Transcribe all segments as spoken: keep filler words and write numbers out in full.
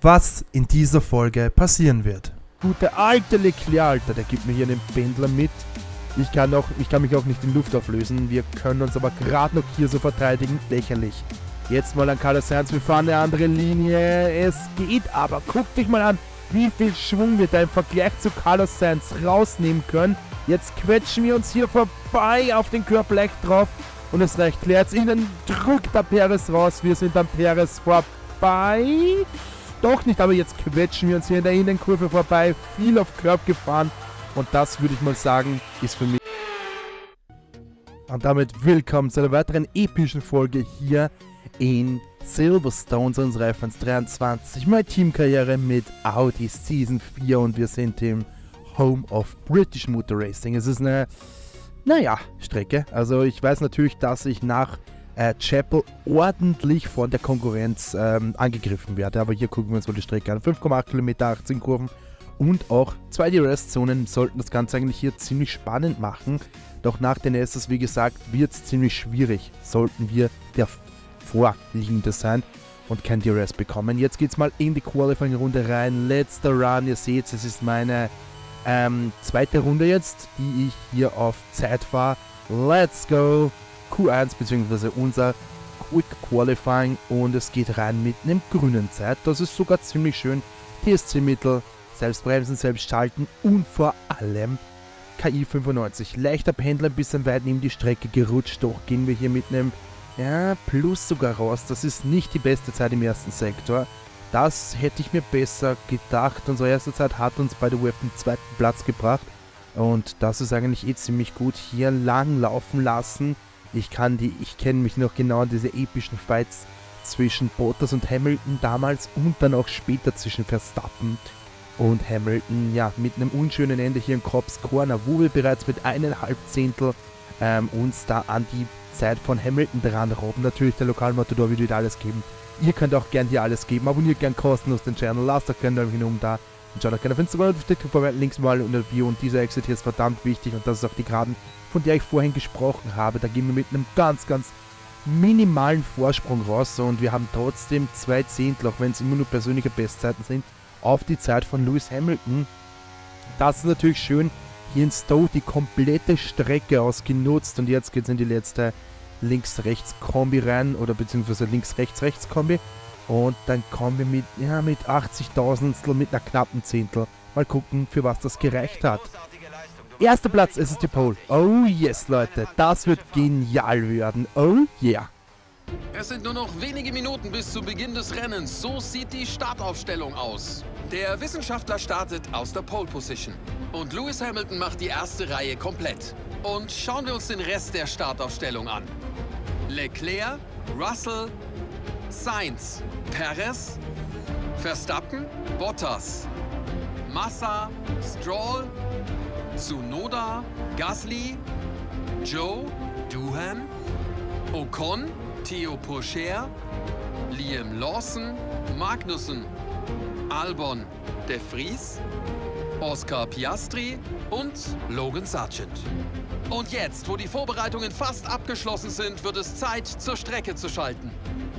was in dieser Folge passieren wird. Gut, der alte Leclerc, Alter, der gibt mir hier einen Pendler mit. Ich kann, auch, ich kann mich auch nicht in Luft auflösen. Wir können uns aber gerade noch hier so verteidigen. Lächerlich. Jetzt mal an Carlos Sainz. Wir fahren eine andere Linie. Es geht aber. Guck dich mal an, wie viel Schwung wir da im Vergleich zu Carlos Sainz rausnehmen können. Jetzt quetschen wir uns hier vorbei auf den Körper leicht drauf. Und es reicht leer. Jetzt innen drückt der Perez raus. Wir sind am Perez vorbei. Doch nicht, aber jetzt quetschen wir uns hier in der Innenkurve vorbei. Viel auf Curb gefahren. Und das würde ich mal sagen, ist für mich. Und damit willkommen zu einer weiteren epischen Folge hier in Silverstone, zu unserer F eins dreiundzwanzig. Meine Teamkarriere mit Audi Season vier und wir sind im Home of British Motor Racing. Es ist eine, naja, Strecke. Also ich weiß natürlich, dass ich nach äh, Chapel ordentlich von der Konkurrenz ähm, angegriffen werde. Aber hier gucken wir uns mal die Strecke an. fünf Komma acht Kilometer, achtzehn Kurven. Und auch zwei D R S-Zonen sollten das Ganze eigentlich hier ziemlich spannend machen. Doch nach den S S, wie gesagt, wird es ziemlich schwierig, sollten wir der Vorliegende sein und kein D R S bekommen. Jetzt geht es mal in die Qualifying-Runde rein. Letzter Run, ihr seht, es ist meine ähm, zweite Runde jetzt, die ich hier auf Zeit fahre. Let's go! Q eins bzw. unser Quick Qualifying und es geht rein mit einem grünen Zeit. Das ist sogar ziemlich schön. T S C-Mittel. Selbst bremsen, selbst schalten und vor allem K I fünfundneunzig. Leichter Pendler, ein bisschen weit neben die Strecke gerutscht, doch gehen wir hier mit einem ja, Plus sogar raus. Das ist nicht die beste Zeit im ersten Sektor. Das hätte ich mir besser gedacht. Unsere erste Zeit hat uns bei der U F den zweiten Platz gebracht und das ist eigentlich eh ziemlich gut. Hier lang laufen lassen. Ich kann die, ich kenne mich noch genau an diese epischen Fights zwischen Bottas und Hamilton damals und dann auch später zwischen Verstappen und Hamilton, ja, mit einem unschönen Ende hier in Cobbs Corner, wo wir bereits mit eineinhalb Zehntel ähm, uns da an die Zeit von Hamilton dran robben. Natürlich der Lokalmatador wird wieder alles geben. Ihr könnt auch gern hier alles geben. Abonniert gern kostenlos den Channel, lasst auch gerne Däumchen oben da und schaut auch gerne auf Instagram und auf TikTok vorbei, links mal unter der Bio. Und dieser Exit hier ist verdammt wichtig und das ist auch die Geraden, von der ich vorhin gesprochen habe. Da gehen wir mit einem ganz, ganz minimalen Vorsprung raus und wir haben trotzdem zwei Zehntel, auch wenn es immer nur persönliche Bestzeiten sind, auf die Zeit von Lewis Hamilton. Das ist natürlich schön. Hier in Stowe die komplette Strecke ausgenutzt und jetzt geht es in die letzte Links-Rechts-Kombi rein oder beziehungsweise Links-Rechts-Rechts-Kombi und dann kommen wir mit, ja, mit achtzigtausendstel, mit einer knappen Zehntel. Mal gucken, für was das gereicht hat. Erster Platz, es ist die Pole. Oh yes, Leute, das wird genial werden. Oh yeah. Es sind nur noch wenige Minuten bis zu Beginn des Rennens. So sieht die Startaufstellung aus. Der Wissenschaftler startet aus der Pole Position. Und Lewis Hamilton macht die erste Reihe komplett. Und schauen wir uns den Rest der Startaufstellung an. Leclerc, Russell, Sainz, Perez, Verstappen, Bottas, Massa, Stroll, Tsunoda, Gasly, Joe, Doohan, Ocon, Theo Pourchaire, Liam Lawson, Magnussen, Albon, De Vries, Oscar Piastri und Logan Sargent. Und jetzt, wo die Vorbereitungen fast abgeschlossen sind, wird es Zeit, zur Strecke zu schalten.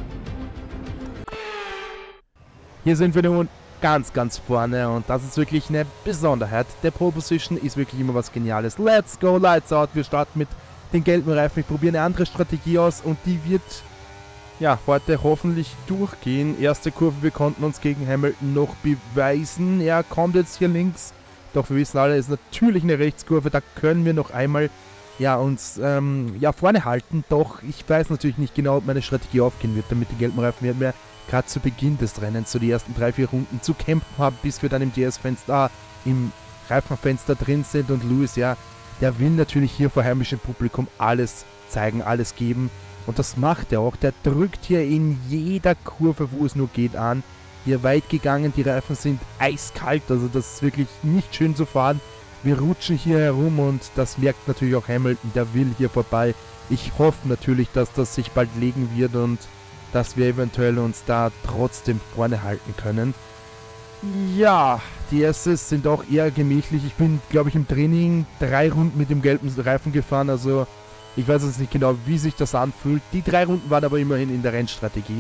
Hier sind wir nun ganz, ganz vorne und das ist wirklich eine Besonderheit. Der Pole Position ist wirklich immer was Geniales. Let's go, lights out. Wir starten mit den gelben Reifen. Ich probiere eine andere Strategie aus und die wird ja heute hoffentlich durchgehen. Erste Kurve, wir konnten uns gegen Hamilton noch beweisen. Er kommt jetzt hier links, doch wir wissen alle, es ist natürlich eine Rechtskurve. Da können wir noch einmal ja uns ähm, ja vorne halten. Doch ich weiß natürlich nicht genau, ob meine Strategie aufgehen wird, damit die gelben Reifen werden wir gerade zu Beginn des Rennens, so die ersten drei, vier Runden zu kämpfen haben, bis wir dann im D S-Fenster, im Reifenfenster drin sind und Lewis, ja, der will natürlich hier vor heimischem Publikum alles zeigen, alles geben. Und das macht er auch. Der drückt hier in jeder Kurve, wo es nur geht, an. Hier weit gegangen, die Reifen sind eiskalt, also das ist wirklich nicht schön zu fahren. Wir rutschen hier herum und das merkt natürlich auch Hamilton, der will hier vorbei. Ich hoffe natürlich, dass das sich bald legen wird und dass wir eventuell uns da trotzdem vorne halten können. Ja, die S S sind auch eher gemächlich. Ich bin, glaube ich, im Training drei Runden mit dem gelben Reifen gefahren. Also ich weiß jetzt nicht genau, wie sich das anfühlt. Die drei Runden waren aber immerhin in der Rennstrategie.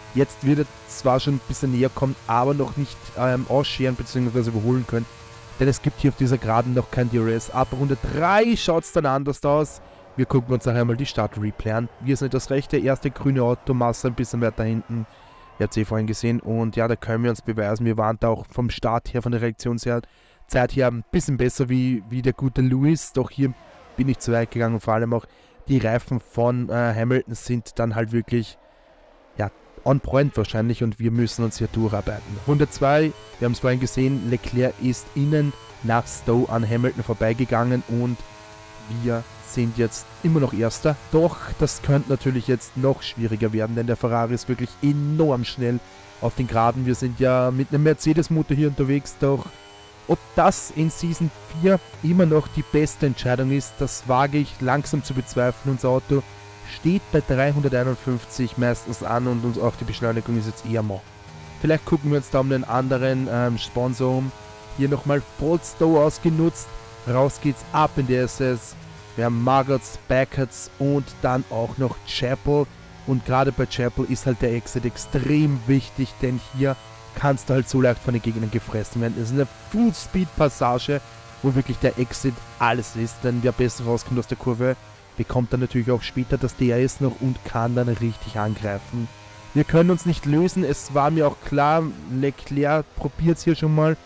Jetzt wird er zwar schon ein bisschen näher kommen, aber noch nicht ähm, ausscheren bzw. überholen können. Denn es gibt hier auf dieser Geraden noch kein D R S. Ab Runde drei schaut es dann anders aus. Wir gucken uns nachher mal die Start-Replay an. Wir sind das rechte, erste grüne Auto, Massa ein bisschen weiter hinten. Ihr habt es eh vorhin gesehen. Und ja, da können wir uns beweisen. Wir waren da auch vom Start her, von der Reaktionszeit her ein bisschen besser wie, wie der gute Lewis. Doch hier bin ich zu weit gegangen. Vor allem auch die Reifen von äh, Hamilton sind dann halt wirklich, ja, on point wahrscheinlich. Und wir müssen uns hier durcharbeiten. Runde zwei, wir haben es vorhin gesehen, Leclerc ist innen nach Stowe an Hamilton vorbeigegangen. Und wir sind jetzt immer noch Erster. Doch das könnte natürlich jetzt noch schwieriger werden, denn der Ferrari ist wirklich enorm schnell auf den Geraden. Wir sind ja mit einem Mercedes-Motor hier unterwegs, doch ob das in Season vier immer noch die beste Entscheidung ist, das wage ich langsam zu bezweifeln. Unser Auto steht bei dreihunderteinundfünfzig meistens an und auch die Beschleunigung ist jetzt eher mau. Vielleicht gucken wir uns da um den anderen ähm, Sponsor um. Hier nochmal Stowe ausgenutzt. Raus geht's ab in der S S. Wir haben Margots, Beckett's und dann auch noch Chapel. Und gerade bei Chapel ist halt der Exit extrem wichtig, denn hier kannst du halt so leicht von den Gegnern gefressen werden. Es ist eine Full-Speed-Passage, wo wirklich der Exit alles ist. Denn wer besser rauskommt aus der Kurve, bekommt dann natürlich auch später das D R S noch und kann dann richtig angreifen. Wir können uns nicht lösen. Es war mir auch klar, Leclerc probiert es hier schon mal.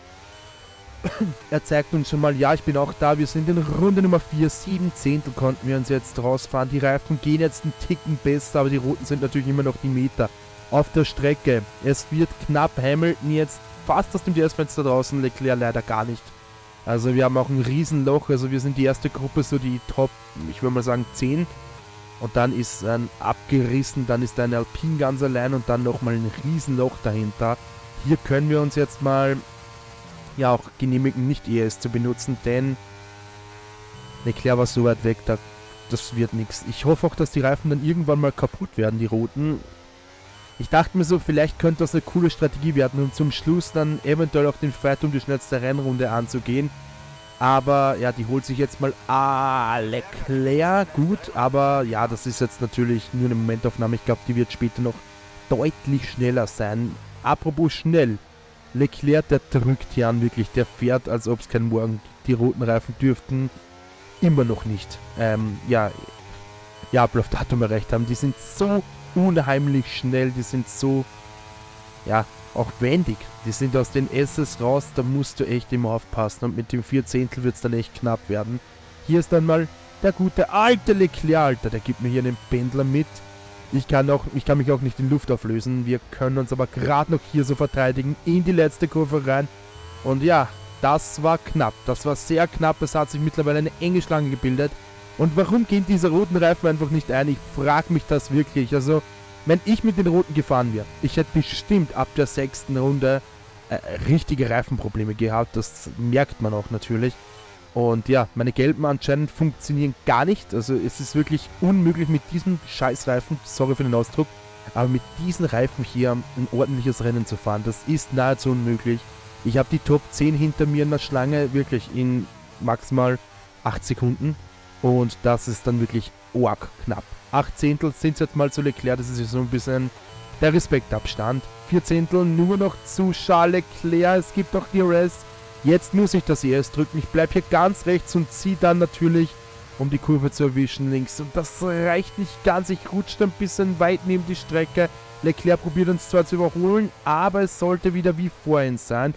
Er zeigt uns schon mal, ja, ich bin auch da. Wir sind in Runde Nummer vier. Sieben Zehntel konnten wir uns jetzt rausfahren. Die Reifen gehen jetzt einen Ticken besser, aber die roten sind natürlich immer noch die Meter auf der Strecke. Es wird knapp. Hamilton jetzt fast aus dem D R S-Fenster draußen. Leclerc leider gar nicht. Also wir haben auch ein Riesenloch. Also wir sind die erste Gruppe, so die Top, ich würde mal sagen zehn. Und dann ist ein abgerissen. Dann ist ein Alpine ganz allein und dann nochmal ein Riesenloch dahinter. Hier können wir uns jetzt mal ja auch genehmigen, nicht E S zu benutzen, denn Leclerc war so weit weg, da, das wird nichts. Ich hoffe auch, dass die Reifen dann irgendwann mal kaputt werden, die roten. Ich dachte mir so, vielleicht könnte das eine coole Strategie werden, um zum Schluss dann eventuell auch den Fight um die schnellste Rennrunde anzugehen. Aber ja, die holt sich jetzt mal ah, Leclerc, gut, aber ja, das ist jetzt natürlich nur eine Momentaufnahme. Ich glaube, die wird später noch deutlich schneller sein. Apropos schnell. Leclerc, der drückt hier an, wirklich, der fährt, als ob es kein Morgen gibt. Die roten Reifen dürften immer noch nicht, ähm, ja, ja, Ablaufdatum erreicht haben. Die sind so unheimlich schnell, die sind so, ja, auch wendig. Die sind aus den S S raus, da musst du echt immer aufpassen und mit dem Vierzehntel wird es dann echt knapp werden. Hier ist dann mal der gute alte Leclerc, Alter, der gibt mir hier einen Pendler mit. Ich kann, auch, ich kann mich auch nicht in Luft auflösen. Wir können uns aber gerade noch hier so verteidigen. In die letzte Kurve rein. Und ja, das war knapp. Das war sehr knapp. Es hat sich mittlerweile eine enge Schlange gebildet. Und warum gehen diese roten Reifen einfach nicht ein? Ich frage mich das wirklich. Also, wenn ich mit den roten gefahren wäre, ich hätte bestimmt ab der sechsten Runde äh, richtige Reifenprobleme gehabt. Das merkt man auch natürlich. Und ja, meine gelben anscheinend funktionieren gar nicht. Also es ist wirklich unmöglich mit diesem Scheißreifen, sorry für den Ausdruck, aber mit diesen Reifen hier ein ordentliches Rennen zu fahren, das ist nahezu unmöglich. Ich habe die Top zehn hinter mir in der Schlange, wirklich in maximal acht Sekunden. Und das ist dann wirklich arg knapp. acht Zehntel sind es jetzt mal zu Leclerc, das ist ja so ein bisschen der Respektabstand. vier Zehntel nur noch zu Charles Leclerc, es gibt auch D R S. Jetzt muss ich das E S drücken. Ich bleibe hier ganz rechts und ziehe dann natürlich, um die Kurve zu erwischen, links. Und das reicht nicht ganz. Ich rutsche ein bisschen weit neben die Strecke. Leclerc probiert uns zwar zu überholen, aber es sollte wieder wie vorhin sein.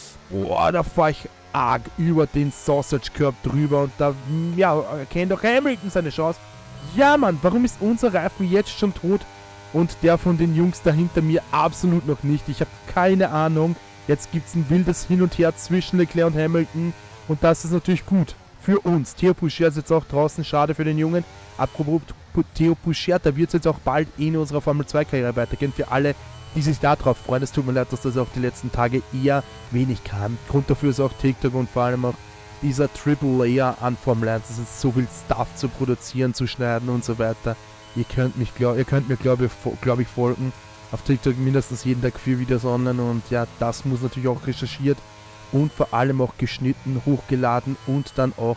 Boah, da fahre ich arg über den Sausage Curb drüber. Und da, ja, erkennt doch Hamilton seine Chance. Ja, Mann, warum ist unser Reifen jetzt schon tot? Und der von den Jungs da hinter mir absolut noch nicht. Ich habe keine Ahnung. Jetzt gibt es ein wildes Hin und Her zwischen Leclerc und Hamilton. Und das ist natürlich gut für uns. Theo Pourchaire ist jetzt auch draußen. Schade für den Jungen. Apropos Theo Pourchaire, da wird es jetzt auch bald in unserer Formel zwei Karriere weitergehen. Für alle, die sich da drauf freuen. Es tut mir leid, dass das auch die letzten Tage eher wenig kam. Grund dafür ist auch TikTok und vor allem auch dieser Triple Layer an Formel eins. Es ist so viel Stuff zu produzieren, zu schneiden und so weiter. Ihr könnt, mich, glaub, ihr könnt mir, glaube glaub ich, folgen. Auf TikTok mindestens jeden Tag vier Videos online und ja, das muss natürlich auch recherchiert und vor allem auch geschnitten, hochgeladen und dann auch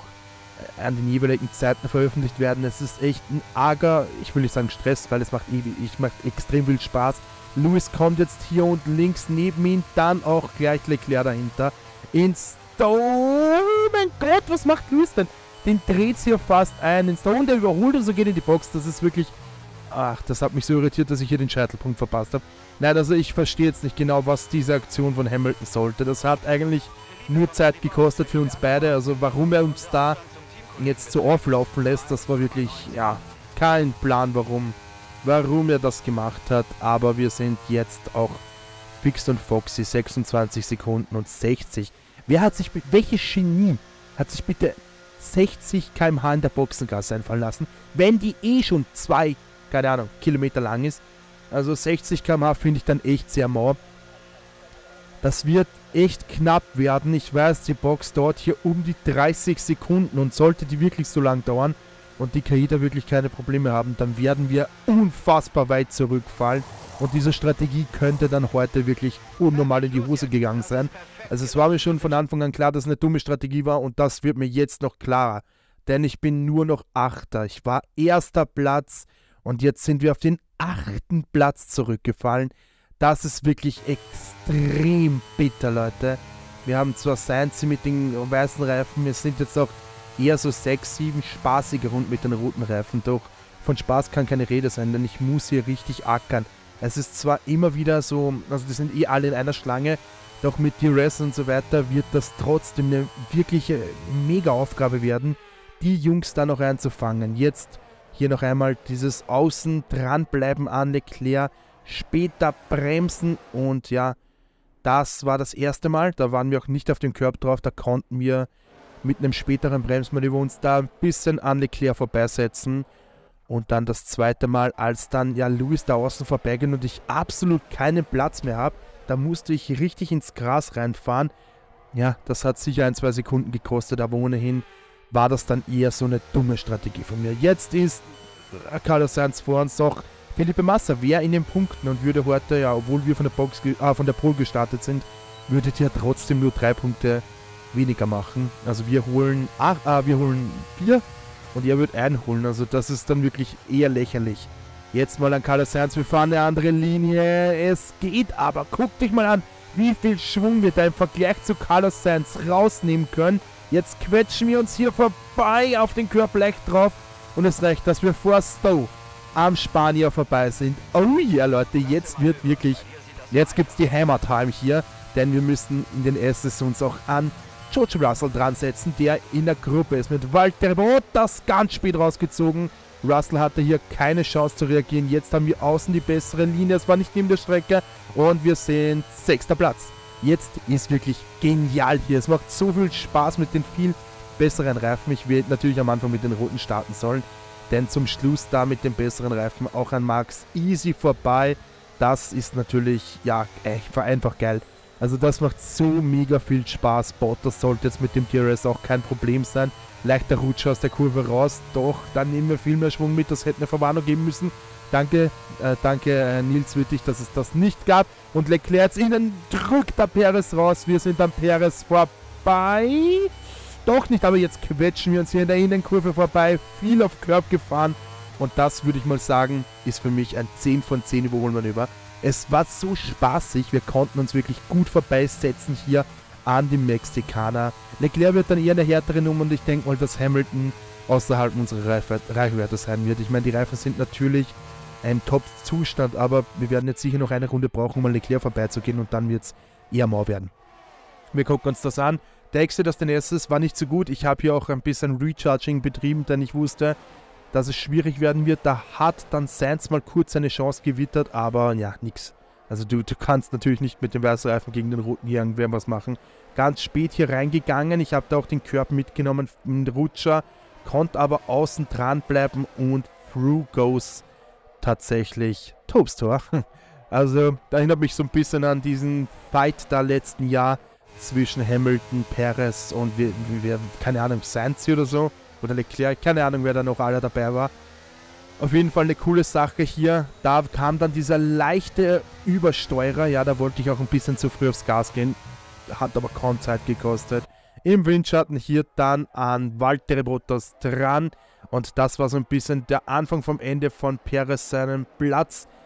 an den jeweiligen Zeiten veröffentlicht werden. Es ist echt ein arger, ich will nicht sagen Stress, weil es macht, ewig, ich macht extrem viel Spaß. Lewis kommt jetzt hier unten links neben ihn, dann auch gleich Leclerc dahinter. Ins Oh mein Gott, was macht Lewis denn? Den dreht hier fast ein ins und der überholt und so geht in die Box. Das ist wirklich... Ach, das hat mich so irritiert, dass ich hier den Scheitelpunkt verpasst habe. Nein, also ich verstehe jetzt nicht genau, was diese Aktion von Hamilton sollte. Das hat eigentlich nur Zeit gekostet für uns beide. Also warum er uns da jetzt so auflaufen lässt, das war wirklich, ja, kein Plan, warum, warum er das gemacht hat. Aber wir sind jetzt auch fix und foxy, sechsundzwanzig Sekunden und sechzig. Wer hat sich, welches Genie hat sich bitte sechzig Kilometer pro Stunde in der Boxengasse einfallen lassen, wenn die eh schon zwei, keine Ahnung, Kilometer lang ist? Also sechzig Kilometer pro Stunde finde ich dann echt sehr mau. Das wird echt knapp werden. Ich weiß, die Box dauert hier um die dreißig Sekunden und sollte die wirklich so lang dauern und die K I da wirklich keine Probleme haben, dann werden wir unfassbar weit zurückfallen und diese Strategie könnte dann heute wirklich unnormal in die Hose gegangen sein. Also es war mir schon von Anfang an klar, dass es eine dumme Strategie war und das wird mir jetzt noch klarer, denn ich bin nur noch Achter. Ich war erster Platz und jetzt sind wir auf den achten Platz zurückgefallen. Das ist wirklich extrem bitter, Leute. Wir haben zwar Sainz mit den weißen Reifen, wir sind jetzt auch eher so sechs, sieben spaßige Runden mit den roten Reifen, doch von Spaß kann keine Rede sein, denn ich muss hier richtig ackern. Es ist zwar immer wieder so, also die sind eh alle in einer Schlange, doch mit D R S und so weiter wird das trotzdem eine wirkliche Mega-Aufgabe werden, die Jungs da noch einzufangen. Jetzt hier noch einmal dieses Außen dranbleiben an Leclerc, später bremsen und ja, das war das erste Mal, da waren wir auch nicht auf dem Curb drauf, da konnten wir mit einem späteren Bremsmanöver uns da ein bisschen an Leclerc vorbeisetzen und dann das zweite Mal, als dann ja Lewis da außen vorbeigeht und ich absolut keinen Platz mehr habe, da musste ich richtig ins Gras reinfahren. Ja, das hat sicher ein, zwei Sekunden gekostet, aber ohnehin war das dann eher so eine dumme Strategie von mir. Jetzt ist Carlos Sainz vor uns noch Felipe Massa wäre in den Punkten und würde heute, ja, obwohl wir von der Box, äh, von der Pole gestartet sind, würdet ihr trotzdem nur drei Punkte weniger machen. Also wir holen, ach, äh, wir holen vier und er wird einen holen. Also das ist dann wirklich eher lächerlich. Jetzt mal an Carlos Sainz, wir fahren eine andere Linie. Es geht aber, guck dich mal an, wie viel Schwung wir da im Vergleich zu Carlos Sainz rausnehmen können. Jetzt quetschen wir uns hier vorbei auf den Curb leicht drauf und es reicht, dass wir vor Stowe am Spanier vorbei sind. Oh ja, yeah, Leute, jetzt wird wirklich, jetzt gibt es die Hammer Time hier, denn wir müssen in den S's uns auch an George Russell dran setzen, der in der Gruppe ist mit Valtteri Bottas ganz spät rausgezogen. Russell hatte hier keine Chance zu reagieren. Jetzt haben wir außen die bessere Linie, es war nicht neben der Strecke und wir sind sechster Platz. Jetzt ist wirklich genial hier, es macht so viel Spaß mit den viel besseren Reifen. Ich werde natürlich am Anfang mit den roten starten sollen, denn zum Schluss da mit den besseren Reifen auch an Max easy vorbei. Das ist natürlich, ja, echt, war einfach geil. Also das macht so mega viel Spaß. Bottas sollte jetzt mit dem D R S auch kein Problem sein. Leichter Rutscher aus der Kurve raus, doch dann nehmen wir viel mehr Schwung mit. Das hätte eine Verwarnung geben müssen. Danke, äh, danke äh, Nils Wittig, dass es das nicht gab. Und Leclerc jetzt innen drückt der Perez raus. Wir sind am Perez vorbei. Doch nicht, aber jetzt quetschen wir uns hier in der Innenkurve vorbei. Viel auf Curb gefahren. Und das würde ich mal sagen, ist für mich ein zehn von zehn Überholmanöver. Es war so spaßig. Wir konnten uns wirklich gut vorbeisetzen hier an die Mexikaner. Leclerc wird dann eher eine härtere Nummer und ich denke mal, dass Hamilton außerhalb unserer Reichweite sein wird. Ich meine, die Reifen sind natürlich im Top-Zustand, aber wir werden jetzt sicher noch eine Runde brauchen, um an Leclerc vorbeizugehen und dann wird es eher mau werden. Wir gucken uns das an. Der Exit aus den erstes war nicht so gut. Ich habe hier auch ein bisschen Recharging betrieben, denn ich wusste, dass es schwierig werden wird. Da hat dann Sainz mal kurz seine Chance gewittert, aber ja, nix. Also du, du kannst natürlich nicht mit dem weißen Reifen gegen den roten hier irgendwas machen. Ganz spät hier reingegangen. Ich habe da auch den Curb mitgenommen, den Rutscher, konnte aber außen dran bleiben und through goes tatsächlich Topstor. Also da erinnert mich so ein bisschen an diesen Fight da letzten Jahr zwischen Hamilton, Perez und wir, wir, keine Ahnung, Sainz oder so. Oder Leclerc, keine Ahnung, wer da noch alle dabei war. Auf jeden Fall eine coole Sache hier. Da kam dann dieser leichte Übersteurer. Ja, da wollte ich auch ein bisschen zu früh aufs Gas gehen. Hat aber kaum Zeit gekostet. Im Windschatten hier dann an Valtteri Bottas dran. Und das war so ein bisschen der Anfang vom Ende von Perez seinem Platz.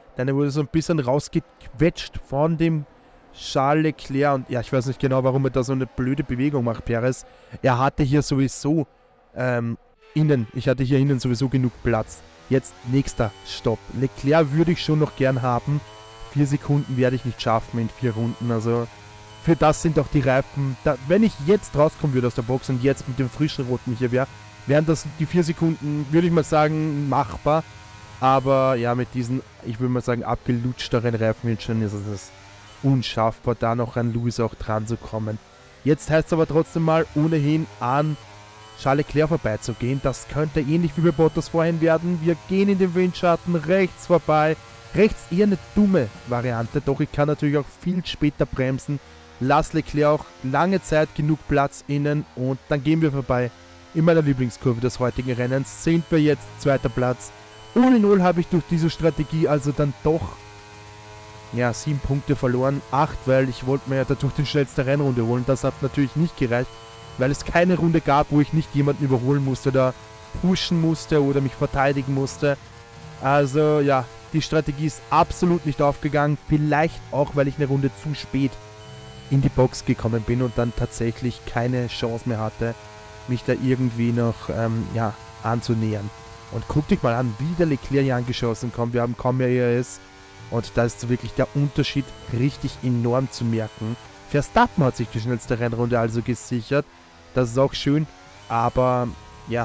denn er wurde so ein bisschen rausgequetscht von dem Charles Leclerc. Und ja, ich weiß nicht genau, warum er da so eine blöde Bewegung macht, Perez. Er hatte hier sowieso ähm, innen, ich hatte hier innen sowieso genug Platz. Jetzt nächster Stopp. Leclerc würde ich schon noch gern haben. Vier Sekunden werde ich nicht schaffen in vier Runden. Also für das sind auch die Reifen. Da, wenn ich jetzt rauskommen würde aus der Box und jetzt mit dem frischen Roten hier wäre, wären das die vier Sekunden, würde ich mal sagen, machbar. Aber ja, mit diesen, ich würde mal sagen, abgelutschteren Reifen schon ist es unschaffbar, da noch an Lewis auch dran zu kommen. Jetzt heißt es aber trotzdem mal, ohnehin an Charles Leclerc vorbeizugehen. Das könnte ähnlich wie bei Bottas vorhin werden. Wir gehen in den Windschatten rechts vorbei. Rechts eher eine dumme Variante, doch ich kann natürlich auch viel später bremsen. Lass Leclerc auch lange Zeit genug Platz innen und dann gehen wir vorbei. In meiner Lieblingskurve des heutigen Rennens sind wir jetzt zweiter Platz. Ohne Null habe ich durch diese Strategie also dann doch ja, sieben Punkte verloren. acht, weil ich wollte mir ja dadurch die schnellste Rennrunde holen. Das hat natürlich nicht gereicht, weil es keine Runde gab, wo ich nicht jemanden überholen musste, da pushen musste oder mich verteidigen musste. Also ja, die Strategie ist absolut nicht aufgegangen. Vielleicht auch, weil ich eine Runde zu spät in die Box gekommen bin und dann tatsächlich keine Chance mehr hatte, mich da irgendwie noch ähm, ja, anzunähern. Und guck dich mal an, wie der Leclerc hier angeschossen kommt. Wir haben kaum mehr E R S. Und da ist wirklich der Unterschied richtig enorm zu merken. Verstappen hat sich die schnellste Rennrunde also gesichert. Das ist auch schön. Aber ja.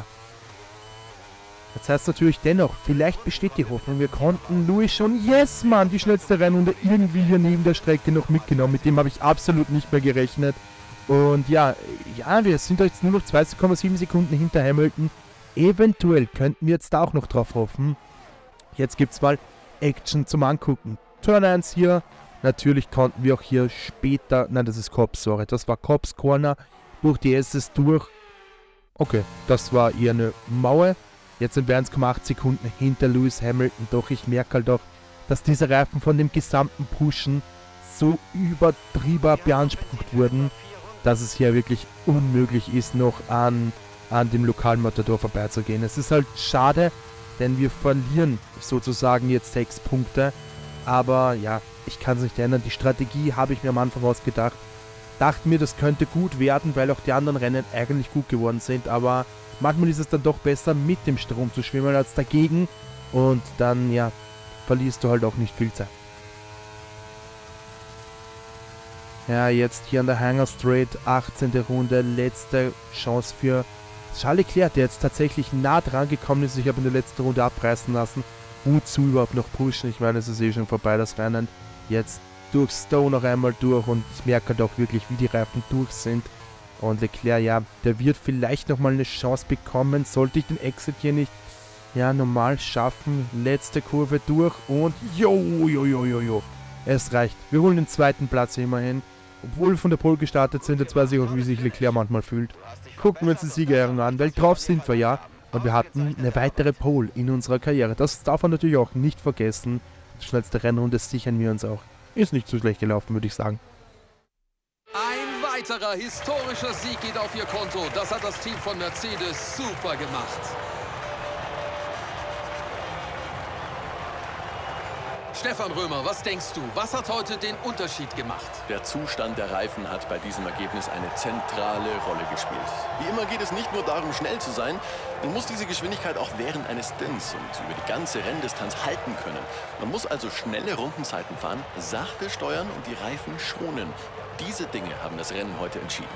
Jetzt heißt es natürlich dennoch, vielleicht besteht die Hoffnung. Wir konnten Lewis schon, yes Mann, die schnellste Rennrunde irgendwie hier neben der Strecke noch mitgenommen. Mit dem habe ich absolut nicht mehr gerechnet. Und ja, ja, wir sind jetzt nur noch zwei Komma sieben Sekunden hinter Hamilton. Eventuell könnten wir jetzt da auch noch drauf hoffen. Jetzt gibt es mal Action zum Angucken. Turn eins hier. Natürlich konnten wir auch hier später, nein, das ist Cops, sorry, das war Cops Corner, durch die S S durch. Okay, das war eher eine Mauer. Jetzt sind wir eins Komma acht Sekunden hinter Lewis Hamilton, doch ich merke halt auch, dass diese Reifen von dem gesamten Pushen so übertrieben beansprucht wurden, dass es hier wirklich unmöglich ist, noch an, an dem Lokalmatador vorbeizugehen. Es ist halt schade, denn wir verlieren sozusagen jetzt sechs Punkte. Aber ja, ich kann es nicht ändern. Die Strategie habe ich mir am Anfang ausgedacht. Dachte mir, das könnte gut werden, weil auch die anderen Rennen eigentlich gut geworden sind. Aber manchmal ist es dann doch besser, mit dem Strom zu schwimmen als dagegen. Und dann, ja, verlierst du halt auch nicht viel Zeit. Ja, jetzt hier an der Hangar Straight, achtzehnte Runde, letzte Chance für Charles Leclerc, der jetzt tatsächlich nah dran gekommen ist. Ich habe in der letzten Runde abreißen lassen. Wozu überhaupt noch pushen? Ich meine, es ist eh schon vorbei, das Rennen. Jetzt durch Stowe noch einmal durch und ich merke halt auch wirklich, wie die Reifen durch sind. Und Leclerc, ja, der wird vielleicht nochmal eine Chance bekommen. Sollte ich den Exit hier nicht, ja, normal schaffen. Letzte Kurve durch und jo, jo, jo, jo, jo. Es reicht. Wir holen den zweiten Platz immerhin. Obwohl wir von der Pole gestartet sind, jetzt weiß ich auch, wie sich Leclerc manchmal fühlt. Gucken wir uns die Siegerehrung an, weil drauf sind wir ja. Und wir hatten eine weitere Pole in unserer Karriere. Das darf man natürlich auch nicht vergessen. Die schnellste Rennrunde sichern wir uns auch. Ist nicht so schlecht gelaufen, würde ich sagen. Ein weiterer historischer Sieg geht auf ihr Konto. Das hat das Team von Mercedes super gemacht. Stefan Römer, was denkst du? Was hat heute den Unterschied gemacht? Der Zustand der Reifen hat bei diesem Ergebnis eine zentrale Rolle gespielt. Wie immer geht es nicht nur darum, schnell zu sein. Man muss diese Geschwindigkeit auch während eines Stints und über die ganze Renndistanz halten können. Man muss also schnelle Rundenzeiten fahren, sachte steuern und die Reifen schonen. Diese Dinge haben das Rennen heute entschieden.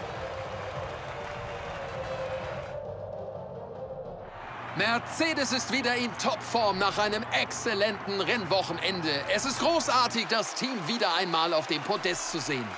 Mercedes ist wieder in Topform nach einem exzellenten Rennwochenende. Es ist großartig, das Team wieder einmal auf dem Podest zu sehen.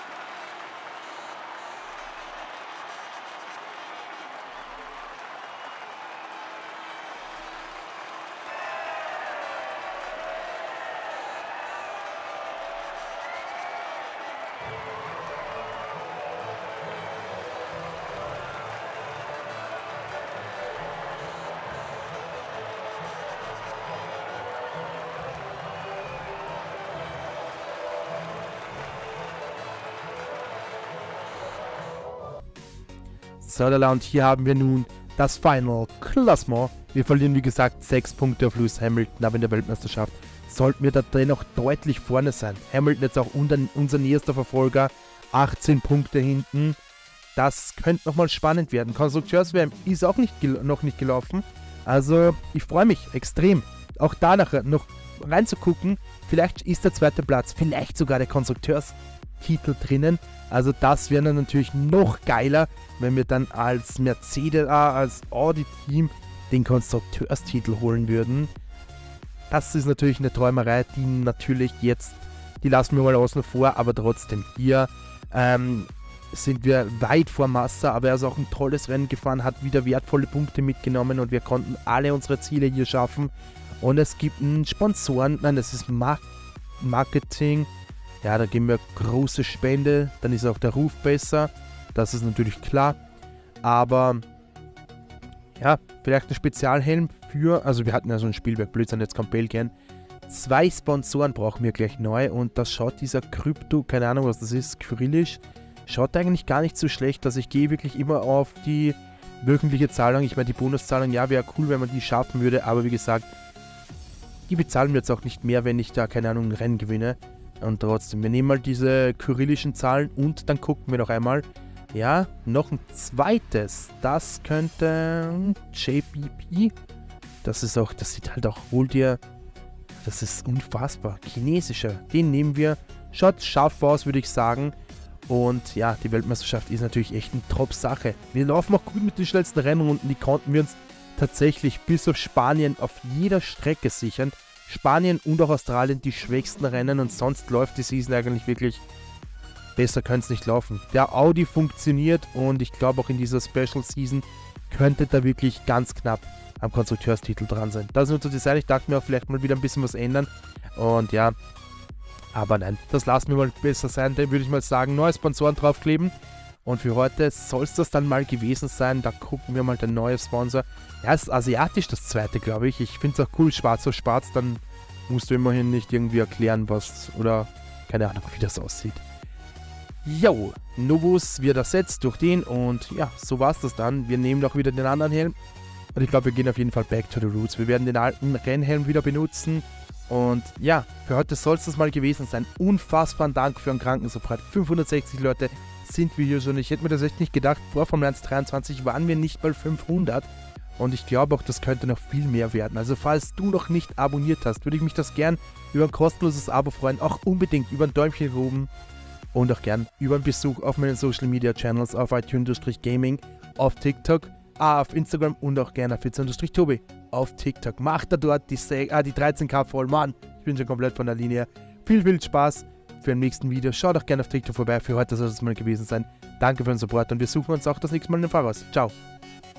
So, und hier haben wir nun das Final Klassement. Wir verlieren, wie gesagt, sechs Punkte auf Lewis Hamilton, aber in der Weltmeisterschaft sollten wir da dennoch deutlich vorne sein. Hamilton jetzt auch unser, unser nächster Verfolger, achtzehn Punkte hinten. Das könnte nochmal spannend werden. Konstrukteurs-W M ist auch nicht noch nicht gelaufen. Also ich freue mich extrem, auch da nachher noch reinzugucken. Vielleicht ist der zweite Platz, vielleicht sogar der Konstrukteurstitel drinnen. Also das wäre dann natürlich noch geiler, wenn wir dann als Mercedes, äh, als Audi-Team den Konstrukteurstitel holen würden. Das ist natürlich eine Träumerei, die natürlich jetzt, die lassen wir mal außen vor, aber trotzdem hier ähm, sind wir weit vor Massa, aber er ist auch ein tolles Rennen gefahren, hat wieder wertvolle Punkte mitgenommen und wir konnten alle unsere Ziele hier schaffen. Und es gibt einen Sponsoren, nein, das ist Mar Marketing, ja, da geben wir große Spende, dann ist auch der Ruf besser, das ist natürlich klar, aber ja, vielleicht ein Spezialhelm für, also wir hatten ja so ein Spielwerk, Blödsinn, jetzt kommt Belgien. Zwei Sponsoren brauchen wir gleich neu und das schaut dieser Krypto, keine Ahnung was das ist, Kyrillisch, schaut eigentlich gar nicht so schlecht, dass ich gehe wirklich immer auf die wöchentliche Zahlung. Ich meine, die Bonuszahlung, ja, wäre cool, wenn man die schaffen würde, aber wie gesagt, die bezahlen wir jetzt auch nicht mehr, wenn ich da, keine Ahnung, ein Rennen gewinne. Und trotzdem, wir nehmen mal diese kyrillischen Zahlen und dann gucken wir noch einmal. Ja, noch ein zweites. Das könnte J P P. Das ist auch, das sieht halt auch wohl dir, das ist unfassbar. Chinesischer, den nehmen wir. Schaut scharf aus, würde ich sagen. Und ja, die Weltmeisterschaft ist natürlich echt eine Top-Sache. Wir laufen auch gut mit den schnellsten Rennrunden, die konnten wir uns tatsächlich bis auf Spanien auf jeder Strecke sichern. Spanien und auch Australien die schwächsten Rennen und sonst läuft die Season eigentlich wirklich, besser könnte es nicht laufen. Der Audi funktioniert und ich glaube auch in dieser Special Season könnte da wirklich ganz knapp am Konstrukteurstitel dran sein. Das nur zu Design, ich dachte mir auch vielleicht mal wieder ein bisschen was ändern und ja, aber nein, das lassen wir mal besser sein, dann würde ich mal sagen, neue Sponsoren draufkleben. Und für heute soll es das dann mal gewesen sein. Da gucken wir mal den neuen Sponsor. Ja, es ist asiatisch das zweite, glaube ich. Ich finde es auch cool, schwarz auf schwarz. Dann musst du immerhin nicht irgendwie erklären, was oder keine Ahnung, wie das aussieht. Jo, Novus wird ersetzt durch den und ja, so war es das dann. Wir nehmen auch wieder den anderen Helm. Und ich glaube, wir gehen auf jeden Fall back to the roots. Wir werden den alten Rennhelm wieder benutzen. Und ja, für heute soll es das mal gewesen sein. Unfassbaren Dank für einen Krankensupport. fünfhundertsechzig Leute sind wir hier schon. Ich hätte mir das echt nicht gedacht. Vor Formel eins dreiundzwanzig waren wir nicht mal fünfhundert. Und ich glaube auch, das könnte noch viel mehr werden. Also falls du noch nicht abonniert hast, würde ich mich das gern über ein kostenloses Abo freuen. Auch unbedingt über ein Däumchen oben. Und auch gern über einen Besuch auf meinen Social Media Channels auf iTunes-Gaming, auf TikTok, ah, auf Instagram und auch gerne auf Fitz-Tobi auf TikTok. Macht da dort die, ah, die dreizehn K voll. Mann, ich bin schon komplett von der Linie. Viel, viel Spaß für den nächsten Video. Schaut auch gerne auf TikTok vorbei. Für heute soll es mal gewesen sein. Danke für den Support und wir suchen uns auch das nächste Mal in den Voraus. Ciao.